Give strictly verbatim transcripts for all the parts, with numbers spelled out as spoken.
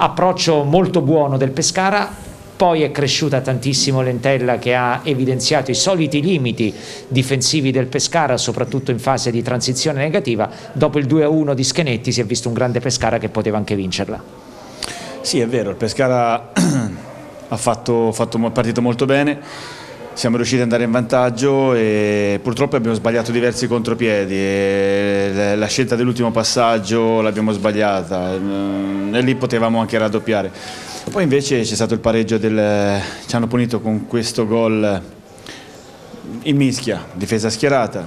approccio molto buono del Pescara. Poi è cresciuta tantissimo l'Entella, che ha evidenziato i soliti limiti difensivi del Pescara, soprattutto in fase di transizione negativa. Dopo il due a uno di Schenetti si è visto un grande Pescara che poteva anche vincerla. Sì, è vero, il Pescara ha fatto, fatto partito molto bene, siamo riusciti ad andare in vantaggio e purtroppo abbiamo sbagliato diversi contropiedi e la scelta dell'ultimo passaggio l'abbiamo sbagliata e lì potevamo anche raddoppiare. Poi invece c'è stato il pareggio del... ci hanno punito con questo gol in mischia, difesa schierata,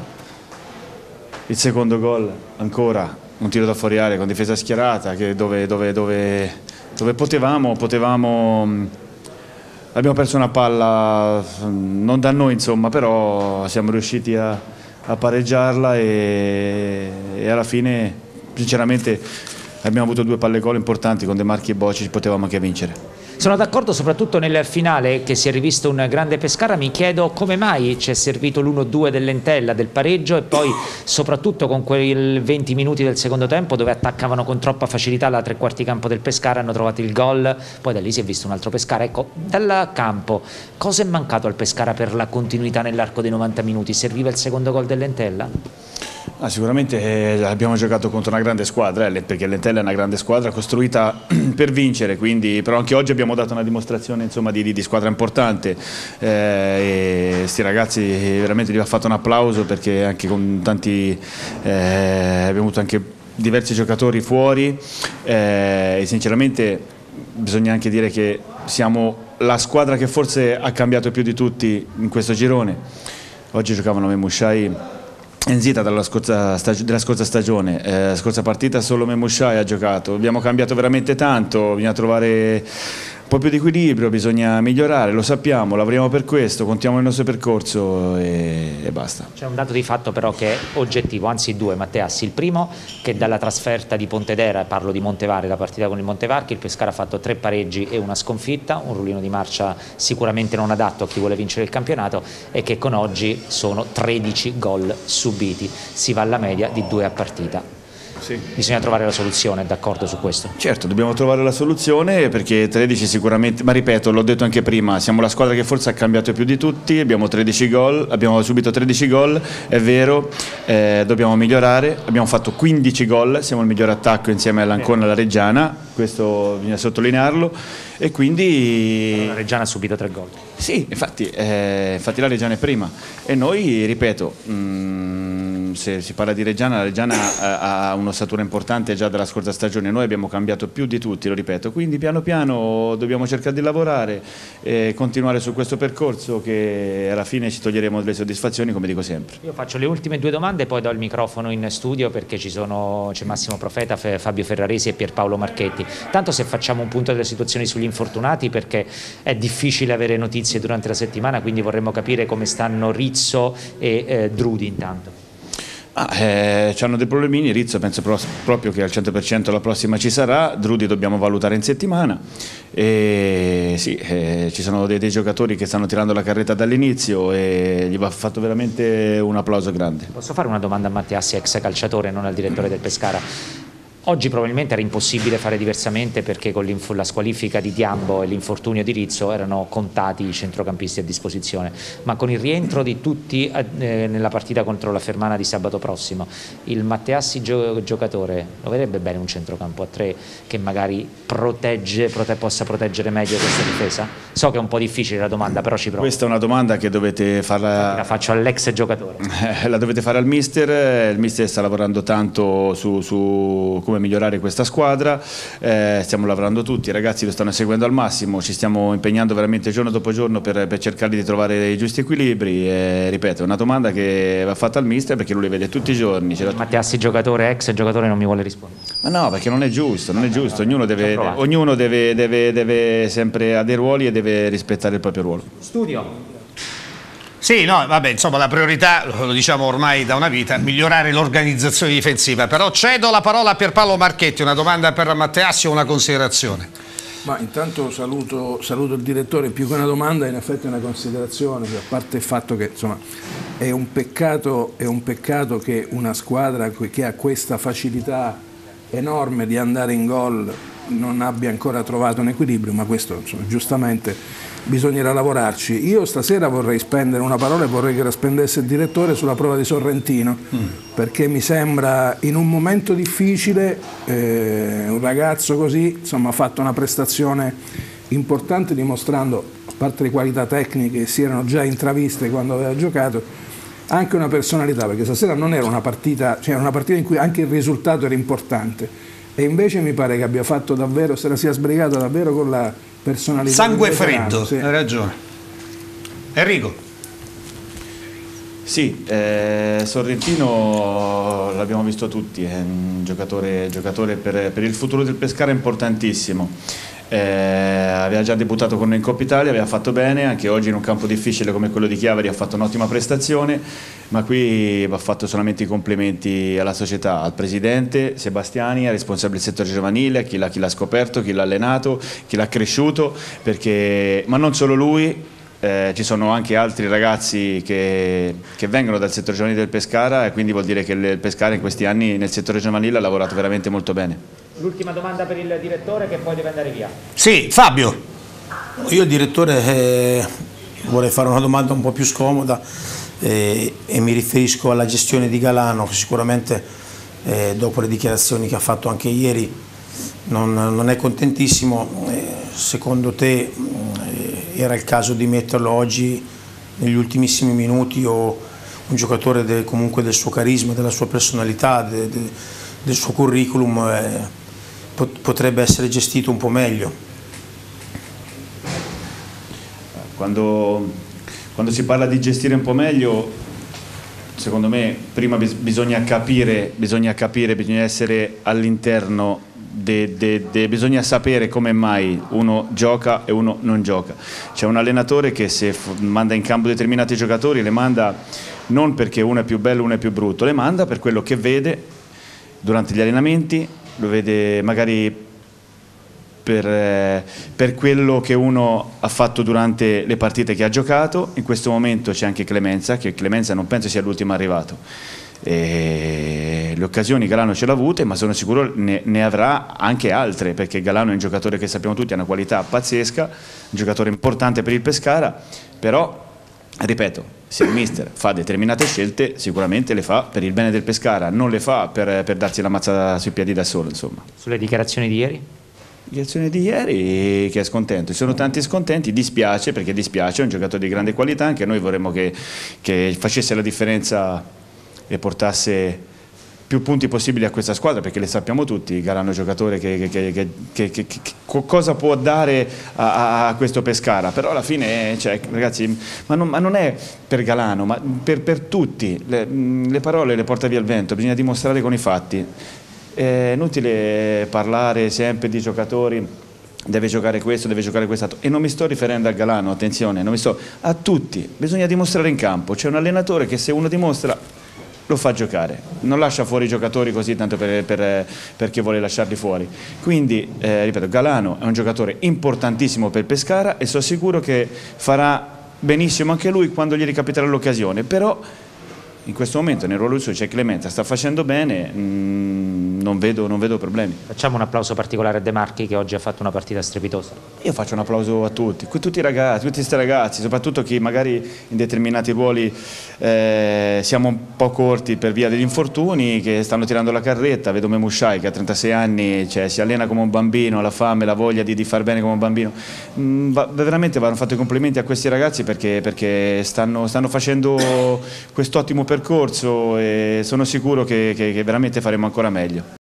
il secondo gol ancora un tiro da fuori area con difesa schierata, che dove, dove, dove, dove potevamo, potevamo, abbiamo perso una palla non da noi insomma, però siamo riusciti a, a pareggiarla e, e alla fine sinceramente abbiamo avuto due palle gol importanti con De Marchi e Bocci, potevamo anche vincere. Sono d'accordo soprattutto nel finale che si è rivisto un grande Pescara. Mi chiedo come mai ci è servito l'uno due dell'Entella, del pareggio, e poi soprattutto con quei venti minuti del secondo tempo dove attaccavano con troppa facilità la tre quarti campo del Pescara, hanno trovato il gol, poi da lì si è visto un altro Pescara. Ecco, dal campo cosa è mancato al Pescara per la continuità nell'arco dei novanta minuti? Serviva il secondo gol dell'Entella? Ah, sicuramente eh, abbiamo giocato contro una grande squadra, eh, perché l'Entella è una grande squadra costruita per vincere, quindi, però anche oggi abbiamo dato una dimostrazione insomma, di, di squadra importante eh, e sti ragazzi veramente gli va fatto un applauso, perché anche con tanti eh, abbiamo avuto anche diversi giocatori fuori eh, e sinceramente bisogna anche dire che siamo la squadra che forse ha cambiato più di tutti in questo girone. Oggi giocavano Memushai Enzita dalla scorsa, della scorsa stagione, eh, la scorsa partita solo Memushai ha giocato, abbiamo cambiato veramente tanto, bisogna trovare un po' più di equilibrio, bisogna migliorare, lo sappiamo, lavoriamo per questo, contiamo il nostro percorso e, e basta. C'è un dato di fatto però che è oggettivo, anzi due, Matteassi. Il primo, che dalla trasferta di Pontedera, parlo di Montevarchi, la partita con il Montevarchi, il Pescara ha fatto tre pareggi e una sconfitta, un rullino di marcia sicuramente non adatto a chi vuole vincere il campionato, e che con oggi sono tredici gol subiti, si va alla media di due a partita. Sì. Bisogna trovare la soluzione, d'accordo su questo? Certo, dobbiamo trovare la soluzione, perché tredici sicuramente, ma ripeto, l'ho detto anche prima, siamo la squadra che forse ha cambiato più di tutti, abbiamo tredici gol, abbiamo subito tredici gol, è vero, eh, dobbiamo migliorare, abbiamo fatto quindici gol, siamo il miglior attacco insieme all'Ancona e alla Reggiana, questo bisogna sottolinearlo, e quindi... La Reggiana ha subito tre gol. Sì, infatti, eh, infatti la Reggiana è prima, e noi, ripeto, mh, se si parla di Reggiana, la Reggiana ha, ha un'ossatura importante già dalla scorsa stagione, noi abbiamo cambiato più di tutti, lo ripeto, quindi piano piano dobbiamo cercare di lavorare e continuare su questo percorso, che alla fine ci toglieremo delle soddisfazioni, come dico sempre. Io faccio le ultime due domande e poi do il microfono in studio, perché ci sono, c'è Massimo Profeta, Fabio Ferraresi e Pierpaolo Marchetti. Tanto se facciamo un punto delle situazioni sugli infortunati, perché è difficile avere notizie durante la settimana, quindi vorremmo capire come stanno Rizzo e eh, Drudi intanto. Ah, eh, hanno dei problemini, Rizzo penso pro proprio che al cento per cento la prossima ci sarà, Drudi dobbiamo valutare in settimana, e sì, eh, ci sono dei, dei giocatori che stanno tirando la carretta dall'inizio e gli va fatto veramente un applauso grande. Posso fare una domanda a Matteassi, ex calciatore, non al direttore del Pescara? Oggi probabilmente era impossibile fare diversamente, perché con la squalifica di Diambo e l'infortunio di Rizzo erano contati i centrocampisti a disposizione, ma con il rientro di tutti eh, nella partita contro la Fermana di sabato prossimo, il Matteassi gio giocatore lo vedrebbe bene un centrocampo a tre che magari protegge, prote possa proteggere meglio questa difesa? So che è un po' difficile la domanda, però ci provo. Questa è una domanda che dovete farla... La faccio all'ex giocatore. La dovete fare al mister, il mister sta lavorando tanto su, su come migliorare questa squadra, eh, stiamo lavorando tutti, i ragazzi lo stanno seguendo al massimo, ci stiamo impegnando veramente giorno dopo giorno per, per cercare di trovare i giusti equilibri, e, ripeto, è una domanda che va fatta al mister, perché lui li vede tutti i giorni. Matteassi giocatore, ex giocatore, non mi vuole rispondere. Ma no, perché non è giusto, non è giusto, ognuno deve, ognuno deve, deve, deve sempre ha dei ruoli e deve rispettare il proprio ruolo. Studio. Sì, no, vabbè, insomma la priorità, lo diciamo ormai da una vita, migliorare l'organizzazione difensiva, però cedo la parola a Pierpaolo Marchetti, una domanda per Matteassi o una considerazione? Ma intanto saluto, saluto il direttore, più che una domanda in effetti è una considerazione, a parte il fatto che insomma è un peccato, è un peccato che una squadra che ha questa facilità enorme di andare in gol non abbia ancora trovato un equilibrio, ma questo insomma, giustamente bisognerà lavorarci. Io stasera vorrei spendere una parola e vorrei che la spendesse il direttore sulla prova di Sorrentino, mm. perché mi sembra in un momento difficile eh, un ragazzo così insomma, ha fatto una prestazione importante dimostrando, a parte le qualità tecniche che si erano già intraviste quando aveva giocato, anche una personalità, perché stasera non era una partita, cioè era una partita in cui anche il risultato era importante e invece mi pare che abbia fatto davvero, se la sia sbrigata davvero con la personalità. Sangue freddo, sì. Hai ragione. Enrico. Sì, eh, Sorrentino l'abbiamo visto tutti, è un giocatore, giocatore per, per il futuro del Pescara importantissimo. Eh, aveva già debuttato con noi in Coppa Italia, aveva fatto bene, anche oggi in un campo difficile come quello di Chiavari ha fatto un'ottima prestazione, ma qui va fatto solamente i complimenti alla società, al presidente Sebastiani, al responsabile del settore giovanile, a chi l'ha scoperto, chi l'ha allenato, chi l'ha cresciuto, perché, ma non solo lui. Eh, ci sono anche altri ragazzi che, che vengono dal settore giovanile del Pescara e quindi vuol dire che il Pescara in questi anni nel settore giovanile ha lavorato veramente molto bene. L'ultima domanda per il direttore che poi deve andare via. Sì, Fabio. Io il direttore eh, vorrei fare una domanda un po' più scomoda eh, e mi riferisco alla gestione di Galano, che sicuramente eh, dopo le dichiarazioni che ha fatto anche ieri non, non è contentissimo. Eh, secondo te era il caso di metterlo oggi negli ultimissimi minuti, o un giocatore de, comunque del suo carisma, della sua personalità, de, de, del suo curriculum eh, pot, potrebbe essere gestito un po' meglio? Quando, quando si parla di gestire un po' meglio, secondo me prima bis, bisogna capire, bisogna capire, bisogna essere all'interno. De, de, de, bisogna sapere come mai uno gioca e uno non gioca. C'è un allenatore che se manda in campo determinati giocatori le manda non perché uno è più bello, uno è più brutto, le manda per quello che vede durante gli allenamenti, lo vede magari per, eh, per quello che uno ha fatto durante le partite che ha giocato. In questo momento c'è anche Clemenza, che Clemenza non penso sia l'ultimo arrivato. E le occasioni Galano ce l'ha avute, ma sono sicuro ne, ne avrà anche altre, perché Galano è un giocatore che sappiamo tutti ha una qualità pazzesca, un giocatore importante per il Pescara, però ripeto, se il mister fa determinate scelte sicuramente le fa per il bene del Pescara, non le fa per, per darsi la mazzata sui piedi da solo, insomma. Sulle dichiarazioni di ieri? Dichiarazione di ieri che è scontento, ci sono tanti scontenti, dispiace perché dispiace, è un giocatore di grande qualità, anche noi vorremmo che, che facesse la differenza e portasse più punti possibili a questa squadra, perché le sappiamo tutti, Galano è un giocatore che, che, che, che, che, che cosa può dare a, a questo Pescara, però alla fine, cioè, ragazzi, ma non, ma non è per Galano, ma per, per tutti, le, le parole le porta via il vento, bisogna dimostrare con i fatti, è inutile parlare sempre di giocatori, deve giocare questo, deve giocare quest'altro, e non mi sto riferendo a Galano, attenzione, non mi sto, a tutti, bisogna dimostrare in campo, c'è un allenatore che se uno dimostra lo fa giocare, non lascia fuori i giocatori così tanto per, per, perché vuole lasciarli fuori. Quindi, eh, ripeto, Galano è un giocatore importantissimo per Pescara e sono sicuro che farà benissimo anche lui quando gli ricapiterà l'occasione, però in questo momento nel ruolo suo c'è Clemenza, sta facendo bene, mh, non, vedo, non vedo problemi. Facciamo un applauso particolare a De Marchi che oggi ha fatto una partita strepitosa. Io faccio un applauso a tutti, tutti i ragazzi, tutti questi ragazzi, soprattutto chi magari in determinati ruoli eh, siamo un po' corti per via degli infortuni, che stanno tirando la carretta. Vedo Memushai che ha trentasei anni, cioè, si allena come un bambino, la fame, la voglia di, di far bene come un bambino. Mm, va, veramente vanno fatti i complimenti a questi ragazzi perché, perché stanno, stanno facendo quest'ottimo percorso e sono sicuro che, che, che veramente faremo ancora meglio.